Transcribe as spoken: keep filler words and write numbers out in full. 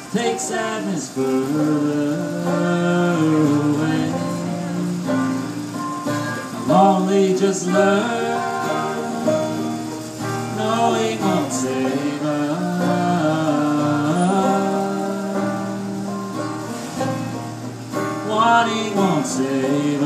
take sadness further away. I'll only just learn, no, he won't save us. What he won't save